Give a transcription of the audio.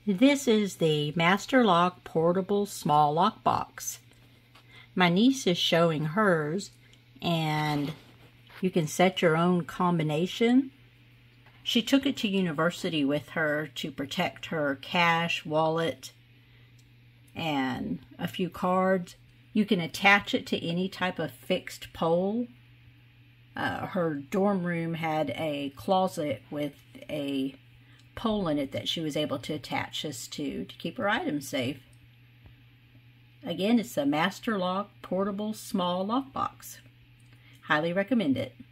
This is the Master Lock Portable Small Lock Box. My niece is showing hers, and you can set your own combination. She took it to university with her to protect her cash, wallet, and a few cards. You can attach it to any type of fixed pole. Her dorm room had a closet with a pole in it that she was able to attach this to keep her items safe. Again, it's a Master Lock Portable Small Lock Box. Highly recommend it.